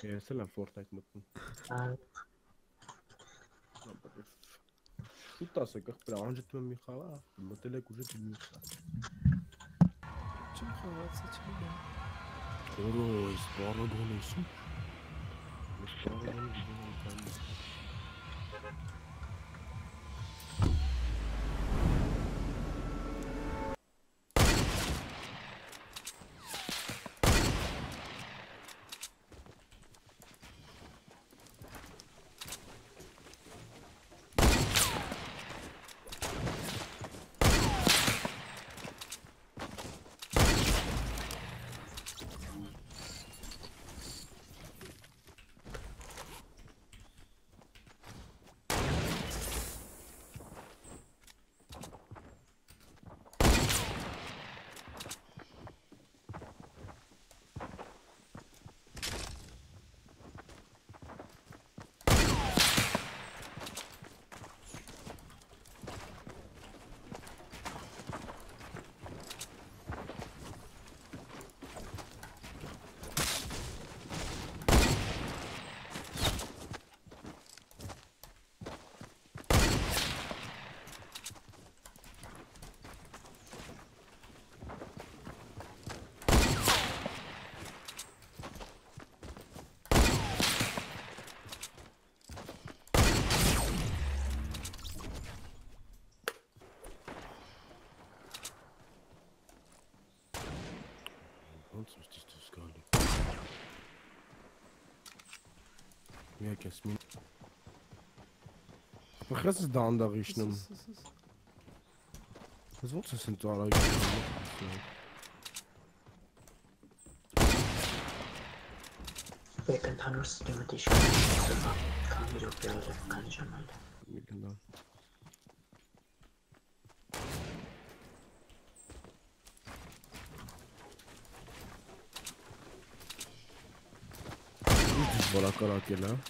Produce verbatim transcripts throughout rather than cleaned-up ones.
Ես էլ եմ Fortnite մտնում։ Ու տասը կախ պրա անջտում եմ մի խաղա, մտել եք ուժը դիմի խաղ։ Չեմ խաղացի, չեմ գա։ Օրո, այս պարագոն ես ու։ Այս պարագոն վիդեոն եմ կայնի։ Ոնց է դու զգալի։ Միակ ես մին։ Բխես դանդաղ իշնում։ Ես ոնց ես ինձ արագ իշնում։ Բեք ընդհանուր սիստեմը դիշկում է, քանի րոպե է, քանի ժամ այլ։ Մի գնա։ Որակարակել է։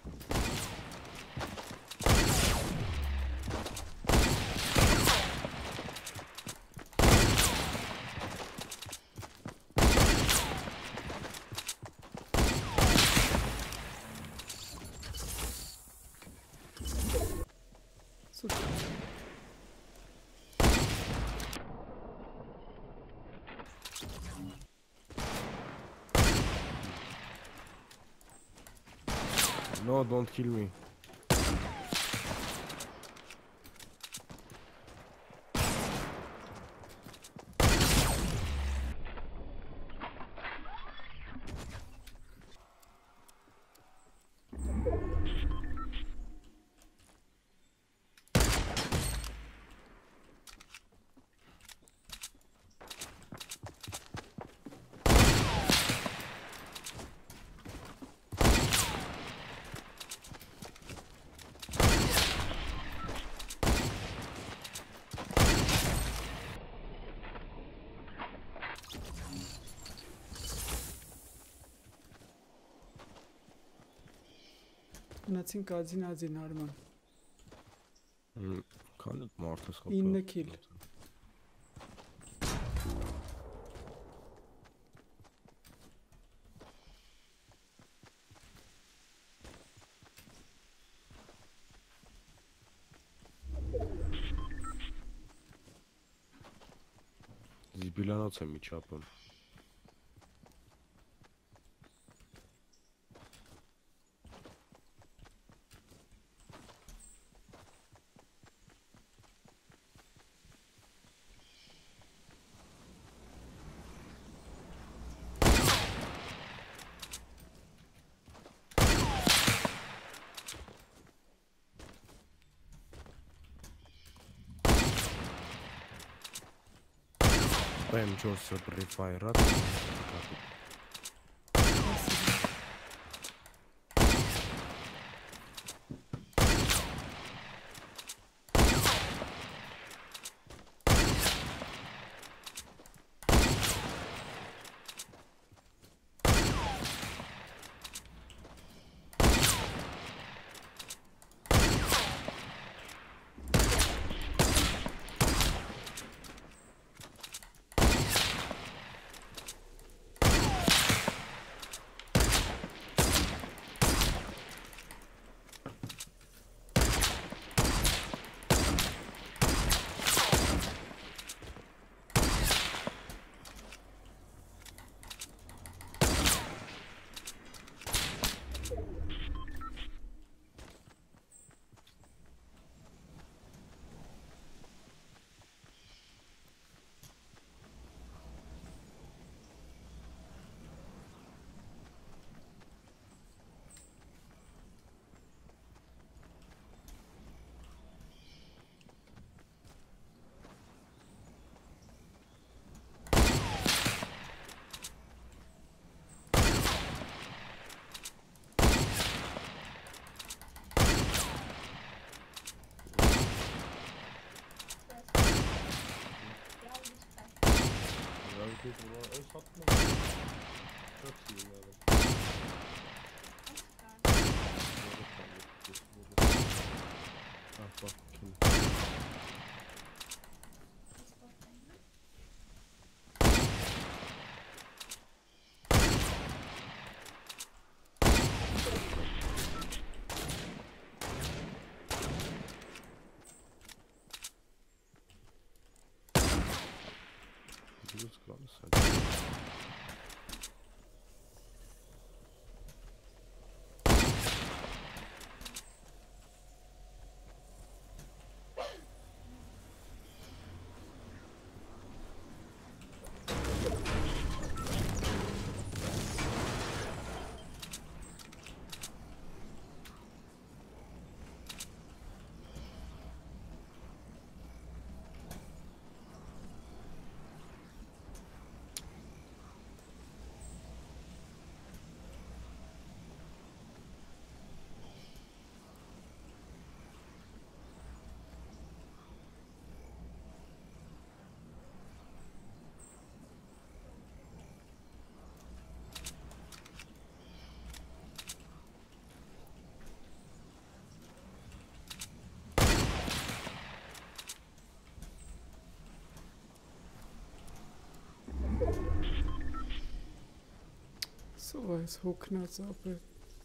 No, don't kill me. Գնացին կազին ազին Արման։ Քանի մարդ ես խփել։ ինը քիլ։ Զիբիլանոց եմ իջապում։ Պեմ չորսը պրիֆայրատ։ Ես ուրա այս հատում Çok iyi yani. Bak bak kim? yüz kaldı sadece. So als Hocknutz aber.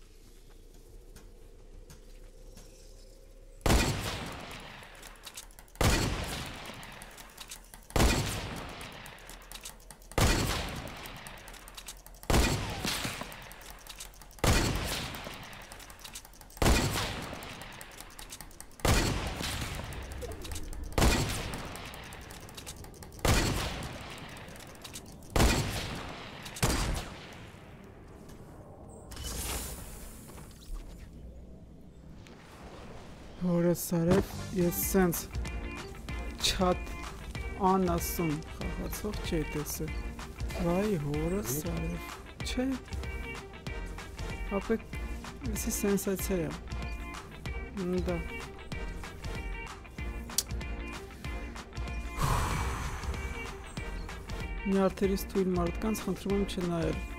Հորը սարև ես սենց չատ անասում խաղացող չէի տեսել վայ հորը սարև չէ ապեկ եսի սենսացիա դա նյարդերից թույլ մարդկանց խնդրում եմ չնայել